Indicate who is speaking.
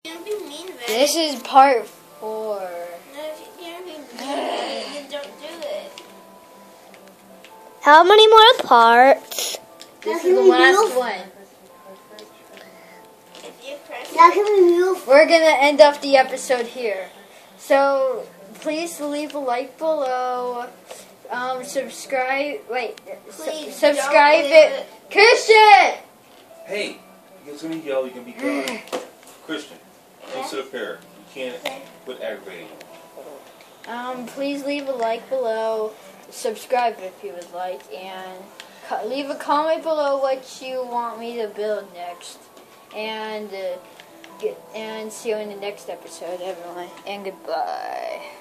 Speaker 1: You're gonna be mean, man.
Speaker 2: This is part 4.
Speaker 1: No, if you're gonna be mean, then don't do it.
Speaker 3: How many more parts?
Speaker 2: This is the last one.
Speaker 1: If you press
Speaker 3: Now can we move?
Speaker 2: We're gonna end off the episode here. So please leave a like below. Subscribe. Wait.
Speaker 1: Please
Speaker 2: Subscribe
Speaker 1: don't
Speaker 2: it.
Speaker 1: leave it.
Speaker 4: Hey,
Speaker 2: Christian.
Speaker 4: it's gonna yell. You can be done. Christian, don't sit up here. You can't quit aggravating.
Speaker 2: Please leave a like below. Subscribe if you would like, and leave a comment below what you want me to build next. And see you in the next episode, everyone. And goodbye.